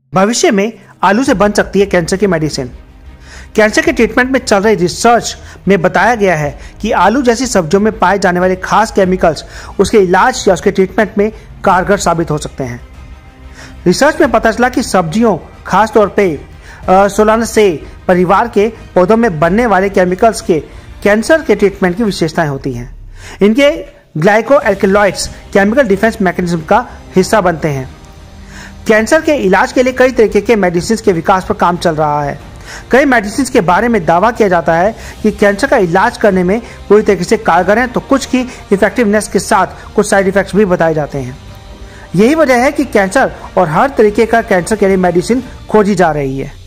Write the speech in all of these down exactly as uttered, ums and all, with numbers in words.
भविष्य में आलू से बन सकती है कैंसर की मेडिसिन। कैंसर के ट्रीटमेंट में चल रही रिसर्च में बताया गया है कि आलू जैसी सब्जियों में पाए जाने वाले खास केमिकल्स उसके इलाज या उसके ट्रीटमेंट में कारगर साबित हो सकते हैं। रिसर्च में पता चला कि सब्जियों, खासतौर पे सोलानेसी परिवार के पौधों में बनने वाले केमिकल्स के कैंसर के ट्रीटमेंट की विशेषताएं होती हैं। इनके ग्लाइकोएल्कलॉइड्स केमिकल डिफेंस मैकेनिज्म का हिस्सा बनते हैं। कैंसर के इलाज के लिए कई तरीके के मेडिसिन के विकास पर काम चल रहा है। कई मेडिसिन के बारे में दावा किया जाता है कि कैंसर का इलाज करने में पूरी तरीके से कारगर हैं, तो कुछ की इफेक्टिवनेस के साथ कुछ साइड इफेक्ट्स भी बताए जाते हैं। यही वजह है कि कैंसर और हर तरीके का कैंसर के लिए मेडिसिन खोजी जा रही है।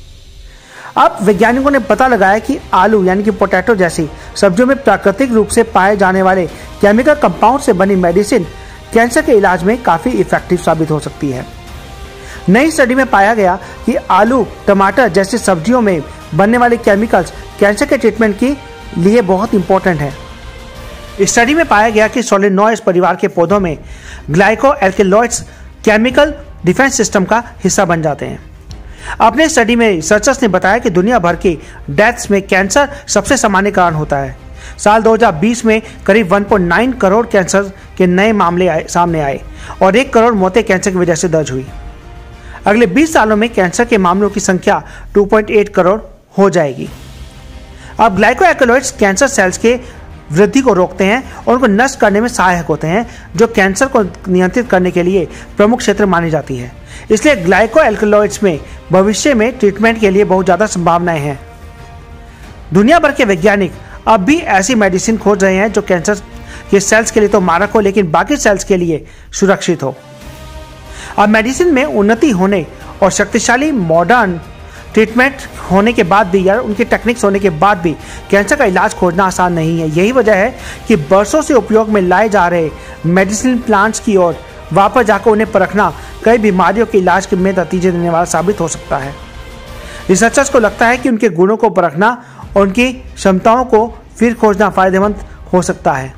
अब वैज्ञानिकों ने पता लगाया कि आलू यानी कि पोटैटो जैसी सब्जियों में प्राकृतिक रूप से पाए जाने वाले केमिकल कंपाउंड से बनी मेडिसिन कैंसर के इलाज में काफी इफेक्टिव साबित हो सकती है। नई स्टडी में पाया गया कि आलू, टमाटर जैसी सब्जियों में बनने वाले केमिकल्स कैंसर के ट्रीटमेंट के लिए बहुत इंपॉर्टेंट है। इस स्टडी में पाया गया कि सोलेनोइड्स परिवार के पौधों में ग्लाइकोएल्कलॉइड्स केमिकल डिफेंस सिस्टम का हिस्सा बन जाते हैं। अपने स्टडी में रिसर्चर्स ने बताया कि दुनिया भर की डेथ्स में कैंसर सबसे सामान्य कारण होता है। साल दो हज़ार बीस में करीब एक पॉइंट नौ करोड़ कैंसर के नए मामले आए, सामने आए और एक करोड़ मौतें कैंसर की वजह से दर्ज हुई। अगले बीस सालों में कैंसर के मामलों की संख्या दो पॉइंट आठ करोड़ हो जाएगी। अब ग्लाइकोएल्कलॉइड्स कैंसर सेल्स के वृद्धि को रोकते हैं और उनको नष्ट करने में सहायक होते हैं, जो कैंसर को नियंत्रित करने के लिए प्रमुख क्षेत्र मानी जाती है। इसलिए ग्लाइकोएल्कलॉइड्स में भविष्य में ट्रीटमेंट के लिए बहुत ज्यादा संभावनाएं हैं। दुनिया भर के वैज्ञानिक अब भी ऐसी मेडिसिन खोज रहे हैं जो कैंसर के सेल्स के लिए तो मारक हो, लेकिन बाकी सेल्स के लिए सुरक्षित हो। अब मेडिसिन में उन्नति होने और शक्तिशाली मॉडर्न ट्रीटमेंट होने के बाद भी या उनकी टेक्निक्स होने के बाद भी कैंसर का इलाज खोजना आसान नहीं है। यही वजह है कि बरसों से उपयोग में लाए जा रहे मेडिसिन प्लांट्स की ओर वापस जाकर उन्हें परखना कई बीमारियों के इलाज में नतीजे देने वाला साबित हो सकता है। रिसर्चर्स को लगता है कि उनके गुणों को परखना और उनकी क्षमताओं को फिर खोजना फायदेमंद हो सकता है।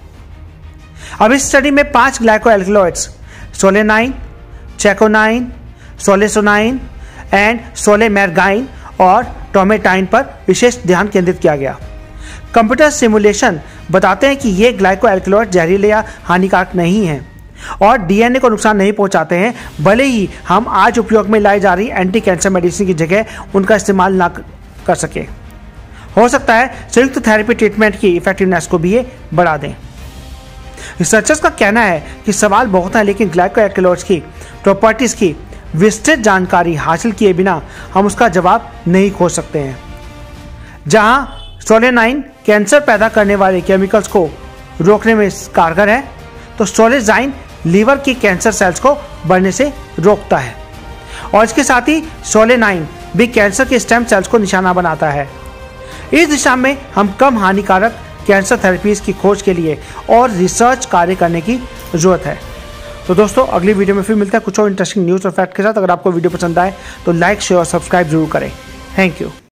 अब इस स्टडी में पांच ग्लाइकोएल्कलॉइड्स सोलेनाइन, चेकोनाइन, सोलेसोनाइन एंड सोलेमेरगाइन और टोमेटाइन पर विशेष ध्यान केंद्रित किया गया। कंप्यूटर सिमुलेशन बताते हैं कि ये ग्लाइकोएल्कलॉइड जहरीले या हानिकारक नहीं हैं और डीएनए को नुकसान नहीं पहुंचाते हैं, भले ही हम आज उपयोग में लाई जा रही एंटी कैंसर मेडिसिन की जगह उनका इस्तेमाल ना कर सके। हो सकता है संयुक्त थेरेपी ट्रीटमेंट की इफेक्टिवनेस को भी ये बढ़ा दें। रिसर्चर्स का कहना है कि सवाल बहुत है, लेकिन ग्लाइकोएल्कलॉइड्स की प्रॉपर्टीज की विस्तृत जानकारी हासिल किए बिना हम उसका जवाब नहीं खोज सकते हैं। जहां सोलेनाइन कैंसर पैदा करने वाले केमिकल्स को रोकने में कारगर है, तो सोलेजाइन लीवर की कैंसर सेल्स को बढ़ने से रोकता है और इसके साथ ही सोलेनाइन भी कैंसर के स्टेम सेल्स को निशाना बनाता है। इस दिशा में हम कम हानिकारक कैंसर थेरेपीज की खोज के लिए और रिसर्च कार्य करने की जरूरत है। तो दोस्तों, अगली वीडियो में फिर मिलता है कुछ और इंटरेस्टिंग न्यूज़ और फैक्ट के साथ। अगर आपको वीडियो पसंद आए तो लाइक, शेयर और सब्सक्राइब जरूर करें। Thank you.